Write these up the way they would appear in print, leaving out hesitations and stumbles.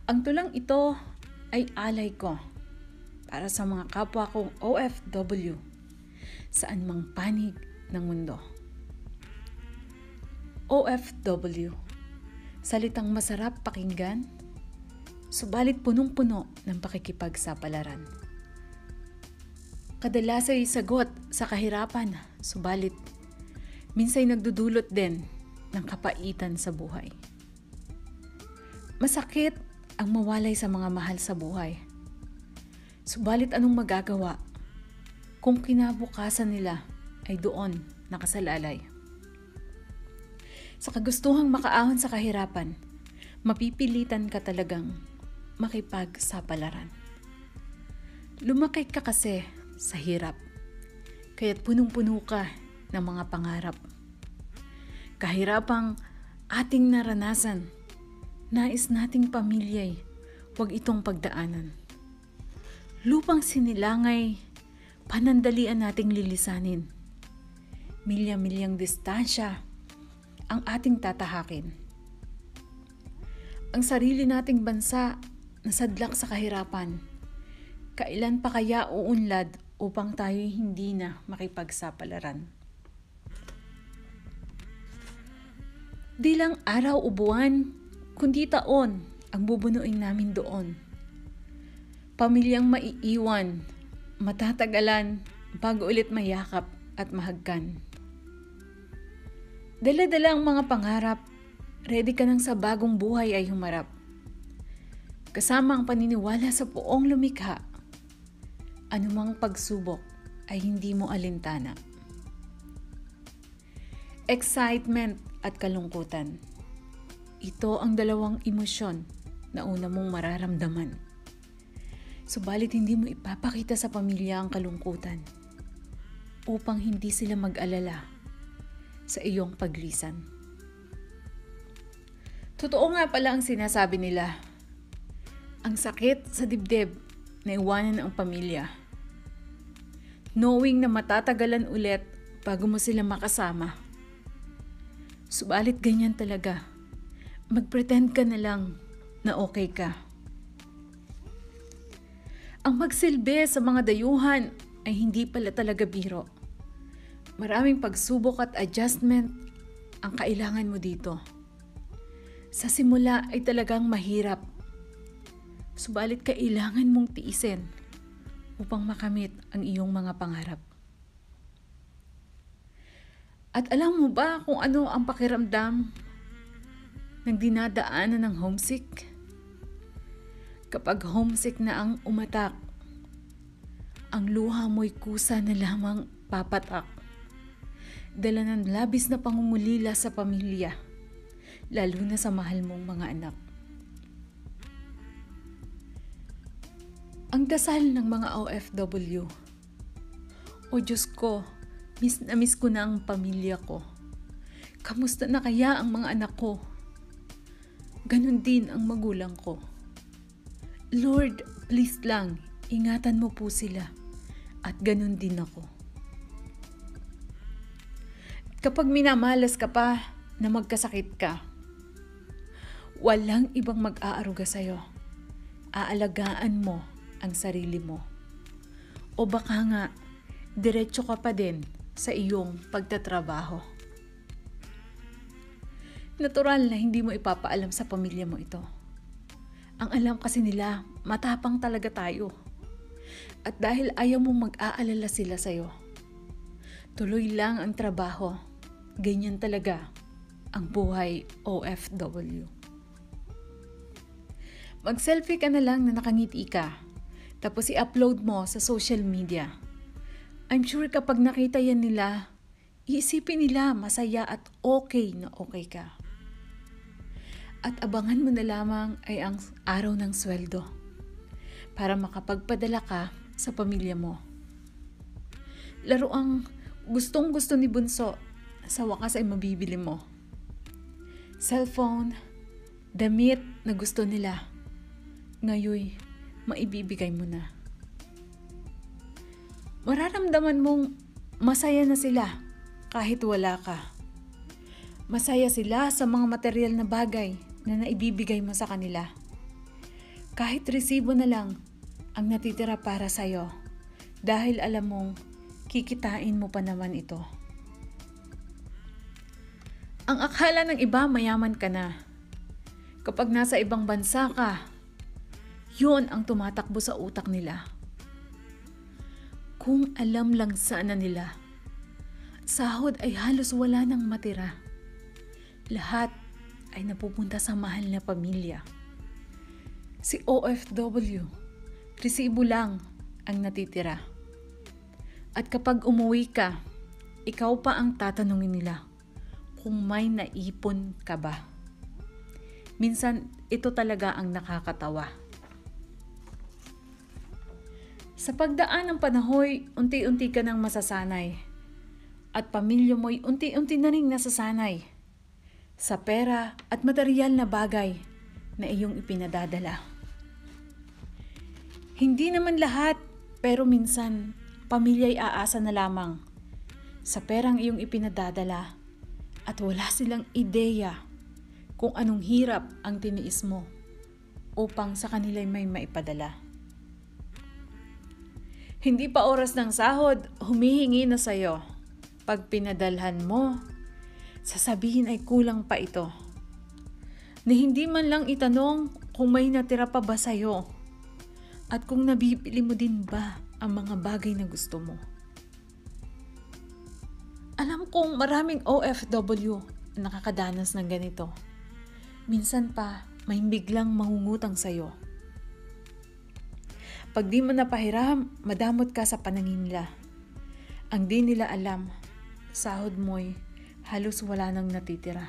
Ang tulang ito ay alay ko para sa mga kapwa kong OFW saan mang panig ng mundo. OFW, salitang masarap pakinggan, subalit punong-puno ng pakikipagsapalaran. Kadalas ay sagot sa kahirapan, subalit minsay nagdudulot din ng kapaitan sa buhay. Masakit ang mawalay sa mga mahal sa buhay. Subalit anong magagawa kung kinabukasan nila ay doon nakasalalay? Sa kagustuhang makaahon sa kahirapan, mapipilitan ka talagang makipagsapalaran. Lumaki ka kasi sa hirap, kaya't punong-puno ka ng mga pangarap. Kahirapang ating naranasan, nais nating pamilya'y huwag itong pagdaanan. Lupang sinilangay, panandalian nating lilisanin. Milya-milyang distansya ang ating tatahakin. Ang sarili nating bansa nasadlak sa kahirapan. Kailan pa kaya uunlad upang tayo hindi na makipagsapalaran? Di lang araw o buwan, kundi taon ang bubunuin namin doon. Pamilyang maiiwan, matatagalan bago ulit mayakap at mahagkan. Dala-dala ang mga pangarap, ready ka nang sa bagong buhay ay humarap. Kasama ang paniniwala sa poong lumikha, anumang pagsubok ay hindi mo alintana. Excitement at kalungkutan. Ito ang dalawang emosyon na una mong mararamdaman. Subalit hindi mo ipapakita sa pamilya ang kalungkutan upang hindi sila mag-alala sa iyong paglisan. Totoo nga pala ang sinasabi nila. Ang sakit sa dibdib na iwanan ang pamilya. Knowing na matatagalan ulit bago mo sila makasama. Subalit ganyan talaga. Mag-pretend ka na lang na okay ka. Ang magsilbi sa mga dayuhan ay hindi pala talaga biro. Maraming pagsubok at adjustment ang kailangan mo dito. Sa simula ay talagang mahirap. Subalit kailangan mong tiisin upang makamit ang iyong mga pangarap. At alam mo ba kung ano ang pakiramdam ng dinadaanan ng homesick? Kapag homesick na ang umatak, ang luha mo'y kusa na lamang papatak. Dala ng labis na pangungulila sa pamilya, lalo na sa mahal mong mga anak. Ang dasal ng mga OFW, O Diyos ko, miss na miss ko na ang pamilya ko. Kamusta na kaya ang mga anak ko? Ganon din ang magulang ko. Lord, please lang, ingatan mo po sila. At ganon din ako. Kapag minamalas ka pa na magkasakit ka, walang ibang mag-aaruga sa'yo. Aalagaan mo ang sarili mo. O baka nga, diretso ka pa din sa iyong pagtatrabaho. Natural na hindi mo ipapaalam sa pamilya mo ito. Ang alam kasi nila, matapang talaga tayo. At dahil ayaw mong mag-aalala sila sa'yo, tuloy lang ang trabaho. Ganyan talaga ang buhay OFW. Mag-selfie ka na lang na nakangiti ka, tapos i-upload mo sa social media. I'm sure kapag nakita yan nila, iisipin nila masaya at okay na okay ka. At abangan mo na lamang ay ang araw ng sweldo para makapagpadala ka sa pamilya mo. Laro ang gustong-gusto ni Bunso, sa wakas ay mabibili mo. Cellphone, damit na gusto nila, ngayon maibibigay mo na. Mararamdaman mong masaya na sila kahit wala ka. Masaya sila sa mga material na bagay na naibibigay mo sa kanila. Kahit resibo na lang ang natitira para sa'yo dahil alam mong kikitain mo pa naman ito. Ang akala ng iba mayaman ka na. Kapag nasa ibang bansa ka, yun ang tumatakbo sa utak nila. Kung alam lang sana nila, sahod ay halos wala nang matira. Lahat ay napupunta sa mahal na pamilya. Si OFW, resibo lang ang natitira. At kapag umuwi ka, ikaw pa ang tatanungin nila kung may naipon ka ba. Minsan, ito talaga ang nakakatawa. Sa pagdaan ng panahoy, unti-unti ka nang masasanay. At pamilya mo'y unti-unti na rin nasasanay sa pera at material na bagay na iyong ipinadadala. Hindi naman lahat, pero minsan, pamilya'y aasa na lamang sa perang iyong ipinadadala at wala silang ideya kung anong hirap ang tiniis mo upang sa kanila'y may maipadala. Hindi pa oras ng sahod, humihingi na sa'yo. Pag pinadalhan mo, sasabihin ay kulang pa ito. Na hindi man lang itanong kung may natira pa ba sa'yo at kung nabibili mo din ba ang mga bagay na gusto mo. Alam kong maraming OFW ang nakakadanas ng ganito. Minsan pa, may biglang mangungutang sa'yo. Pag di mo napahiram, madamot ka sa panangin nila. Ang di nila alam, sahod mo'y halos wala nang natitira.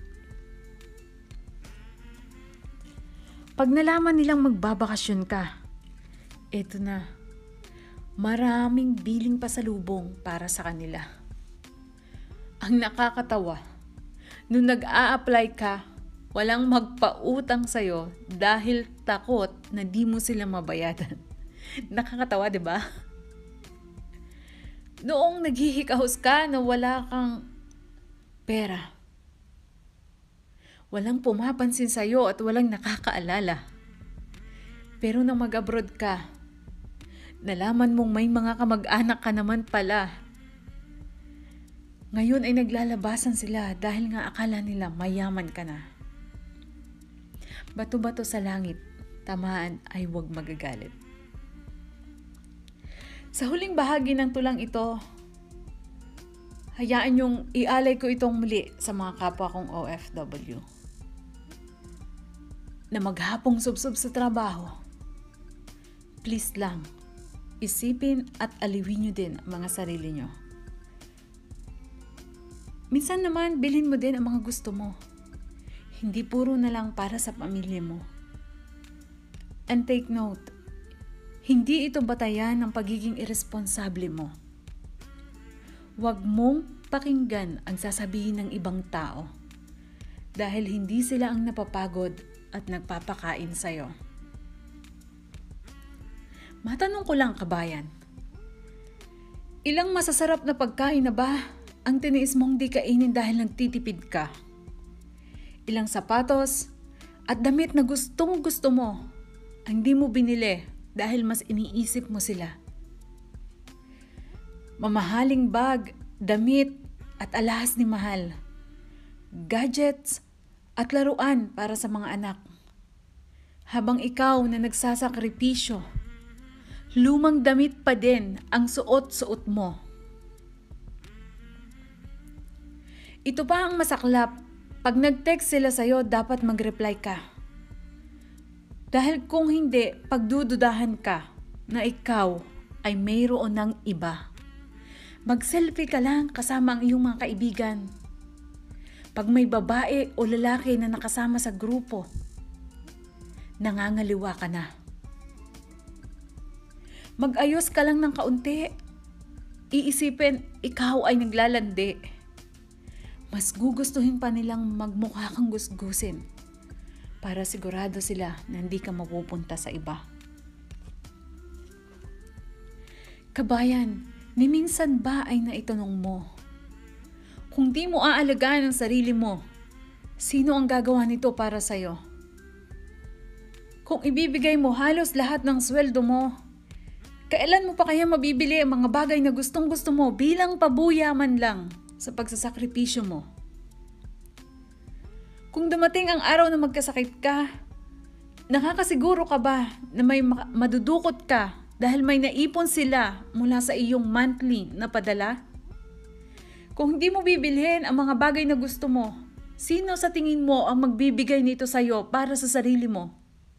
Pag nalaman nilang magbabakasyon ka, eto na, maraming biling pasalubong para sa kanila. Ang nakakatawa, nung nag-a-apply ka, walang magpautang sa'yo dahil takot na di mo sila mabayadan. Nakakatawa, di ba? Noong naghihikahos ka na wala kang pera, walang pumapansin sa'yo at walang nakakaalala. Pero nang mag-abroad ka, nalaman mong may mga kamag-anak ka naman pala. Ngayon ay naglalabasan sila dahil nga akala nila mayaman ka na. Bato-bato sa langit, tamaan ay huwag magagalit. Sa huling bahagi ng tulang ito, hayaan yung ialay ko itong muli sa mga kapwa kong OFW. Na maghapong subsob sa trabaho, please lang, isipin at aliwin nyo din ang mga sarili nyo. Minsan naman, bilhin mo din ang mga gusto mo. Hindi puro na lang para sa pamilya mo. And take note, hindi ito batayan ng pagiging irresponsable mo. Huwag mong pakinggan ang sasabihin ng ibang tao dahil hindi sila ang napapagod at nagpapakain sa'yo. Matanong ko lang, kabayan, ilang masasarap na pagkain na ba ang tiniis mong di kainin dahil nagtitipid ka? Ilang sapatos at damit na gustong gusto mo ang di mo binili dahil mas iniisip mo sila? Mamahaling bag, damit at alahas ni mahal, gadgets at laruan para sa mga anak. Habang ikaw na nagsasakripisyo, lumang damit pa din ang suot-suot mo. Ito pa ang masaklap, pag nag-text sila sa'yo, dapat mag-reply ka. Dahil kung hindi, pagdududahan ka na ikaw ay mayroon ng iba. Mag-selfie ka lang kasama ang iyong mga kaibigan. Pag may babae o lalaki na nakasama sa grupo, nangangaliwa ka na. Mag-ayos ka lang ng kaunti. Iisipin, ikaw ay naglalandi. Mas gugustuhin pa nilang magmukha kang gusgusin para sigurado sila na hindi ka mapupunta sa iba. Kabayan, ni minsan ba ay naitanong mo, kung di mo aalagaan ang sarili mo, sino ang gagawa nito para sa'yo? Kung ibibigay mo halos lahat ng sweldo mo, kailan mo pa kaya mabibili ang mga bagay na gustong-gusto mo bilang pabuya man lang sa pagsasakripisyo mo? Kung dumating ang araw na magkasakit ka, nakakasiguro ka ba na may madudukot ka dahil may naipon sila mula sa iyong monthly na padala? Kung hindi mo bibilhin ang mga bagay na gusto mo, sino sa tingin mo ang magbibigay nito sa'yo para sa sarili mo?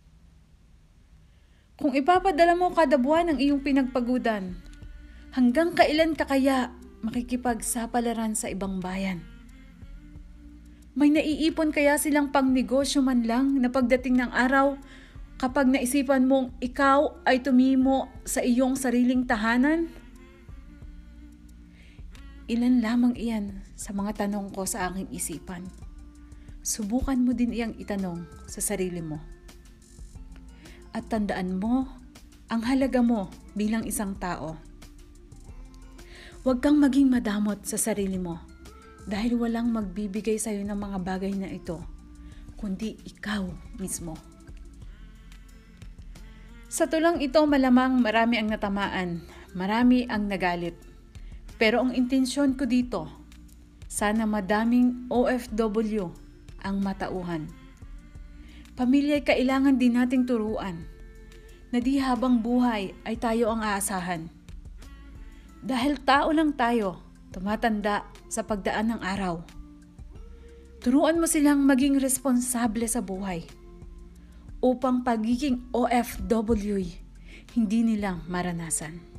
Kung ipapadala mo kada buwan ang iyong pinagpagudan, hanggang kailan ka kaya makikipagsapalaran sa ibang bayan? May naiipon kaya silang pangnegosyo man lang na pagdating ng araw, kapag naisipan mong ikaw ay tumimo sa iyong sariling tahanan? Ilan lamang iyan sa mga tanong ko sa aking isipan. Subukan mo din iyang itanong sa sarili mo. At tandaan mo ang halaga mo bilang isang tao. Huwag kang maging madamot sa sarili mo dahil walang magbibigay sa iyo ng mga bagay na ito, kundi ikaw mismo. Sa tulang ito malamang marami ang natamaan, marami ang nagalit. Pero ang intensyon ko dito, sana madaming OFW ang matauhan. Pamilya ay kailangan din nating turuan na di habang buhay ay tayo ang aasahan. Dahil tao lang tayo, tumatanda sa pagdaan ng araw. Turuan mo silang maging responsable sa buhay upang pagiging OFW hindi nilang maranasan.